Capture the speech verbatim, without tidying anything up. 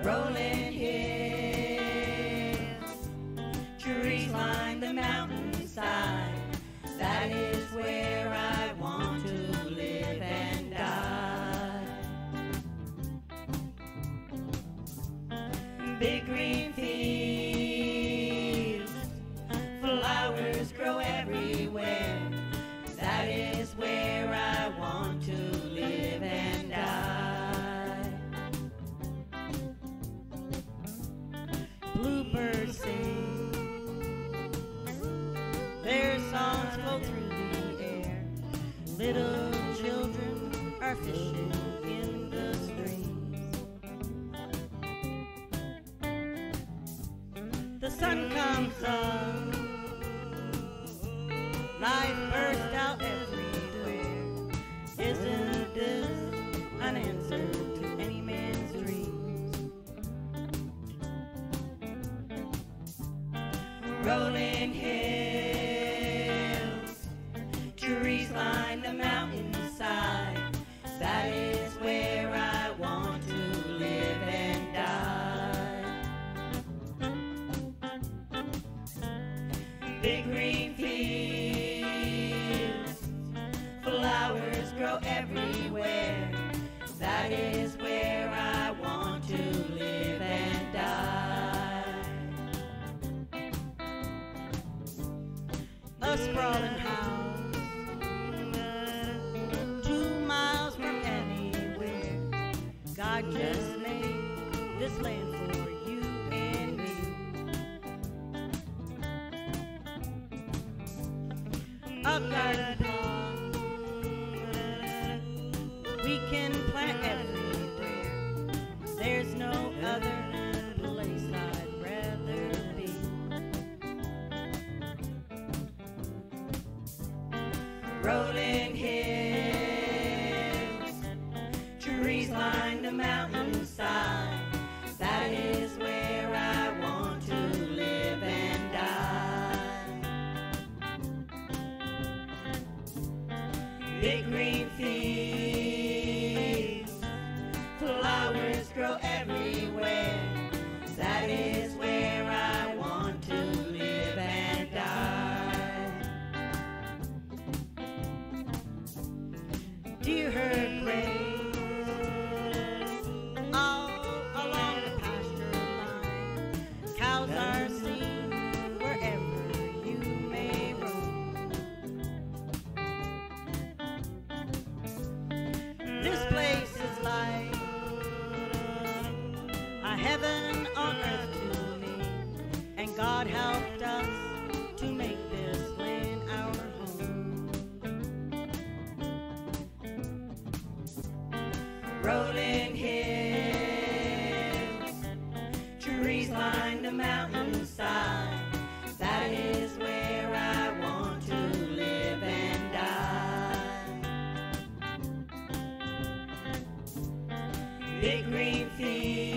rolling hills, trees line the mountainside. That is where I want to live and die. Big green fields, flowers grow everywhere. That is where I want to live and die. Bluebirds sing, their songs flow through the air. Little children are fishing in the streams. The sun comes up, life bursts out everywhere. Isn't this an answer to any man's dreams? Rolling hills, trees line the mountainside. That is where I want to live and die. Big green fields, flowers grow everywhere. That is where I want to live and die. A sprawling house, two miles from anywhere. God just made this land for you and me. A garden plot we can plant everywhere. There's no other place I'd rather be. Rolling hills, trees line the mountainside. That is where I want to live and die. Big green fields, flowers grow everywhere. That is where I want to live and die. Deer herd graze all along the pasture line. Cows are seen wherever you may roam. This place is like a heaven on earth to me, and God helped us to make this land our home. Rolling hills, trees line the mountainside. That is where I want to live and die. Big green fields,